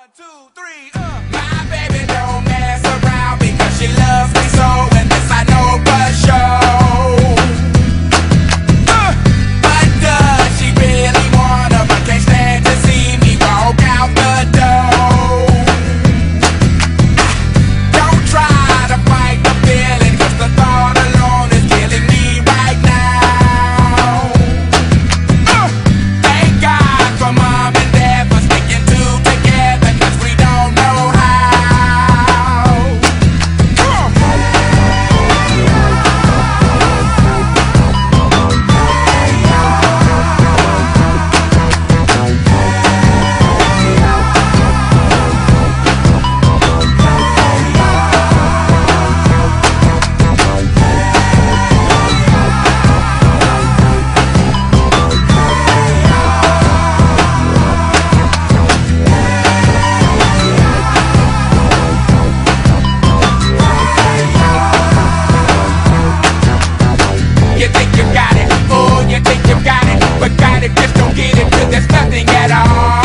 1, 2, 3, My baby don't mess around because she loves me so, and this I know for sure. But does she really wanna, but can't stand to see me walk out the door? Don't try to fight the feeling, cause the thought alone is killing me right now. Thank God for mom and dad for sticking two together, cause we don't know how. You think you got it, oh, you think you got it, but got it, just don't get it, cause there's nothing at all.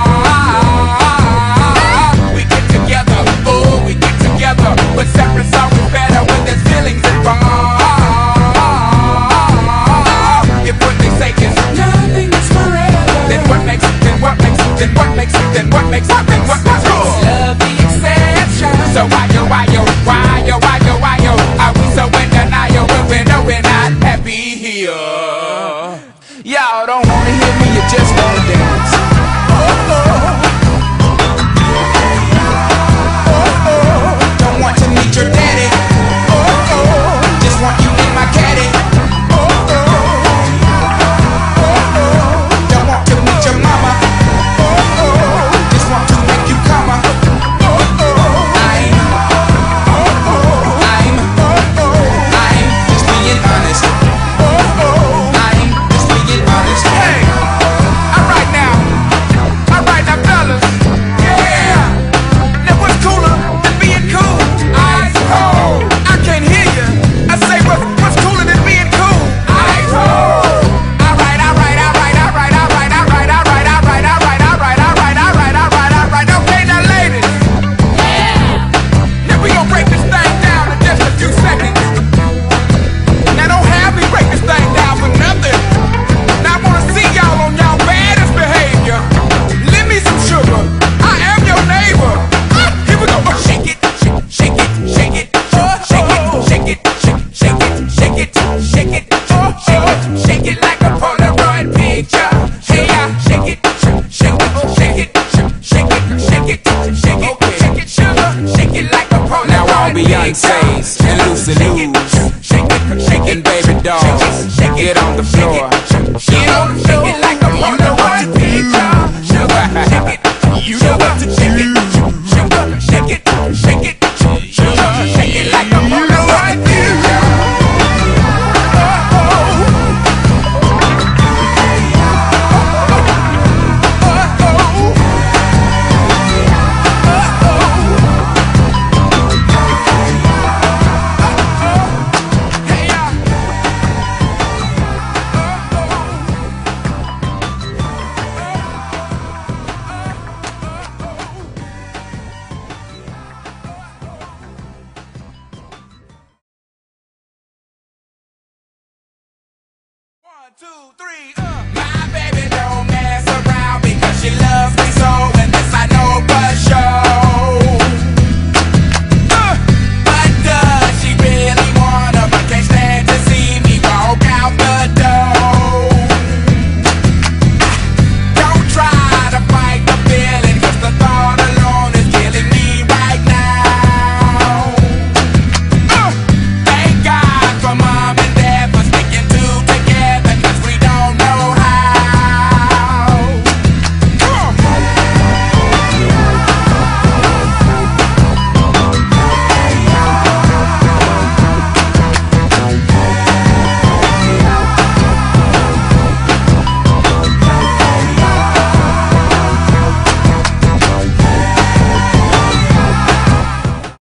We get together, oh, we get together, but separate's always better when there's feelings involved. If what they say is nothing is forever, then what makes it, then what makes it, then what makes it, then what makes it, then what makes it? Love the exception. So why are we so in denial when we know we're not happy here? Y'all don't wanna hear me, you just wanna dance. Don't want to meet your daddy. Just want you in my caddy. Don't want to meet your mama. Just want to make you come. I'm just being honest. I'm just being honest. Hey, alright now, fellas. Yeah. Now what's cooler than being cool? Ice cold. I can't hear you. I say what's cooler than being cool? Ice cold. Alright. Okay, now ladies. Yeah. Now we gon' break this thing down in just a few seconds. Now don't have me break this thing down for nothing. Now I wanna see y'all on y'all baddest behavior. Lend me some sugar. I am your neighbor. Here we go. Shake it, shake it, shake it, shake it, shake it, shake it, shake it, shake it, shake it like a Polaroid picture. Hey, shake it, shake it, shake it, shake it, shake it, shake it, shake it, sugar, shake it like a Polaroid. Now all Beyonce's and Lucy Lou's and baby dolls, get on the floor. Get on the floor. Shake it like a Polaroid picture. Sugar, shake it, sugar, shake it, sugar, shake it, shake it, sugar, shake it like a Polaroid picture. One, two, three,